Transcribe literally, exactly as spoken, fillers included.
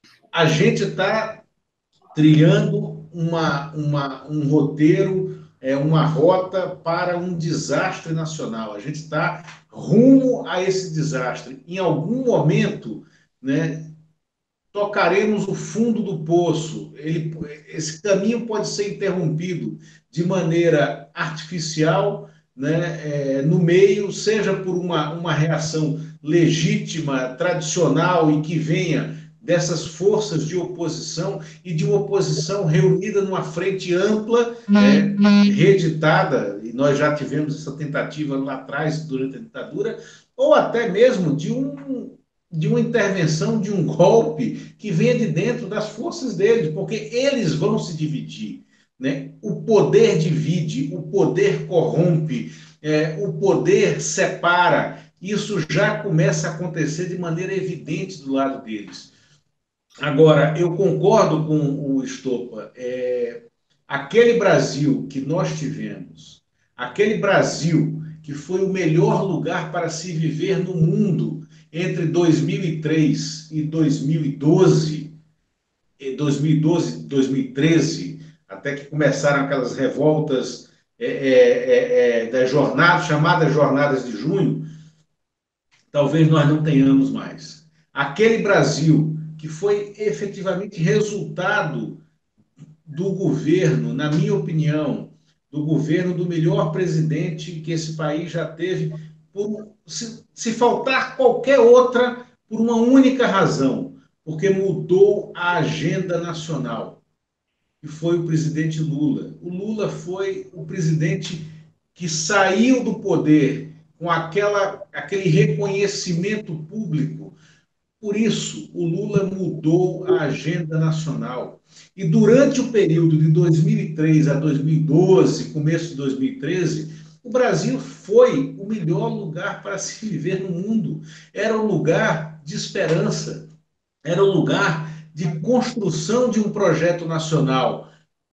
A gente está trilhando uma, uma, um roteiro, é, uma rota para um desastre nacional. A gente está rumo a esse desastre. Em algum momento, né, tocaremos o fundo do poço. Ele, esse caminho pode ser interrompido de maneira artificial, né, é, no meio, seja por uma, uma reação legítima, tradicional e que venha dessas forças de oposição e de uma oposição reunida numa frente ampla, é, reeditada, e nós já tivemos essa tentativa lá atrás, durante a ditadura, ou até mesmo de um de uma intervenção, de um golpe que venha de dentro das forças deles, porque eles vão se dividir. Né? O poder divide, o poder corrompe, é, o poder separa. Isso já começa a acontecer de maneira evidente do lado deles. Agora, eu concordo com o Estopa. É, aquele Brasil que nós tivemos, aquele Brasil que foi o melhor lugar para se viver no mundo entre dois mil e três e dois mil e doze, e dois mil e doze, dois mil e treze, até que começaram aquelas revoltas é, é, é, é das jornadas, chamadas Jornadas de Junho, talvez nós não tenhamos mais. Aquele Brasil que foi efetivamente resultado do governo, na minha opinião, do governo do melhor presidente que esse país já teve, por, se, se faltar qualquer outra, por uma única razão, porque mudou a agenda nacional, e foi o presidente Lula. O Lula foi o presidente que saiu do poder com aquela, aquele reconhecimento público. Por isso, o Lula mudou a agenda nacional. E durante o período de dois mil e três a dois mil e doze, começo de dois mil e treze, o Brasil foi o melhor lugar para se viver no mundo. Era um lugar de esperança, era um lugar de construção de um projeto nacional.